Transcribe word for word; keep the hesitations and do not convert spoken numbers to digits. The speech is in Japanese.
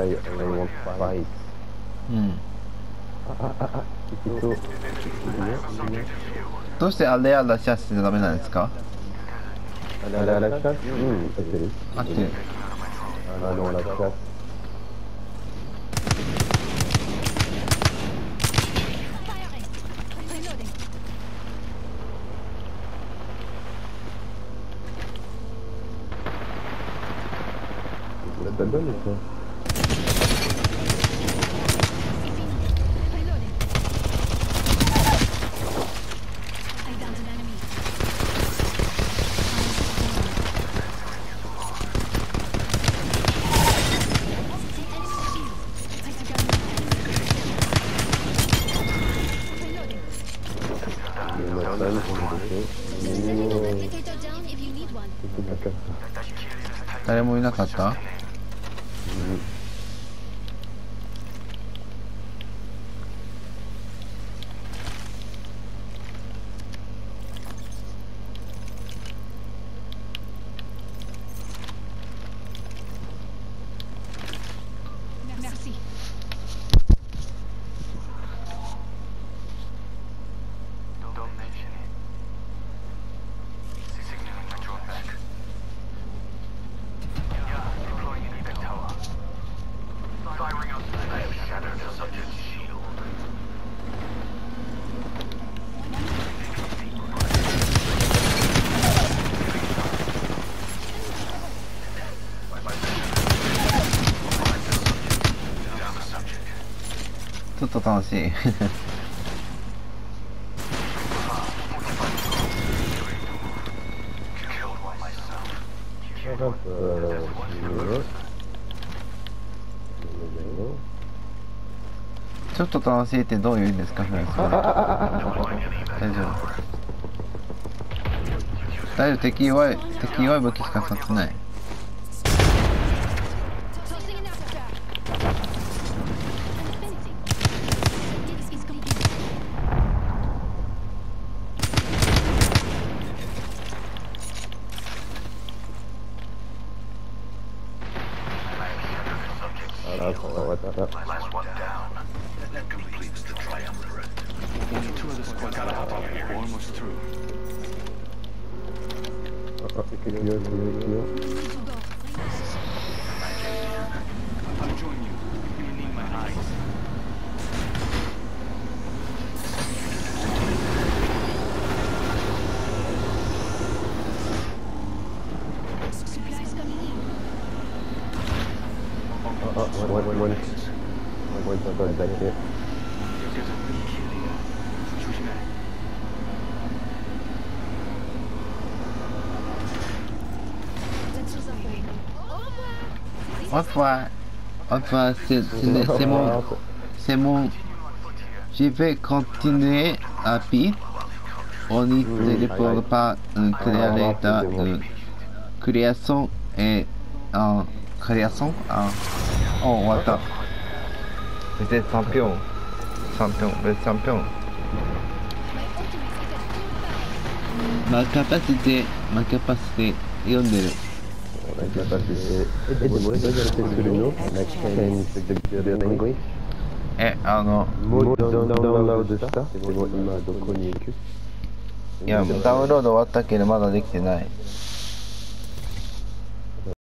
I only want five. うん。 あ、あ、あ、きっと、いいね、いいね。 どうしてあれあらシャしてダメなんですか？ あれあれあれシャツ、うん、合ってる。 合ってる。 あの、ラシャツ。¿Dónde está? No, 誰もいなかった？ちょっと楽しい。ちょっと楽しいってどういう意味ですか、フランス語で。大丈夫。大丈夫、敵弱い、敵弱い武器しか使ってない。Au revoir. Enfin, c'est mon, c'est mon, je vais continuer à pied. On y téléporte par une créateur, une création et un création. Oh, what the? C'est champion. Champion, le champion. Ma capacité, ma capacité, 読んでる。え、あの、いや、ダウンロード終わったけどまだできてない。